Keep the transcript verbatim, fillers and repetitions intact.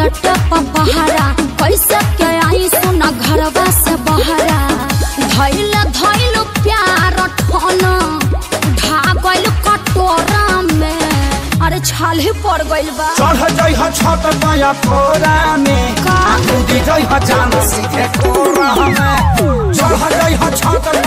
बाटा पपहरा कैसे के आई सुना घरवा से बहरा धैल धैल प्यार ठोना ढा गइल कटोरा में अरे छाल ही पड़ गइल बा चढ़ जाई ह छत माया कोरा में का डूबी जाई ह जान सीधे कोरा में चढ़ जाई ह छत